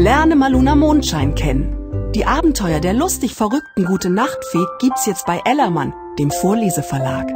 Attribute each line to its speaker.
Speaker 1: Lerne Maluna Mondschein kennen. Die Abenteuer der lustig verrückten Gute-Nacht-Fee gibt's jetzt bei Ellermann, dem Vorleseverlag.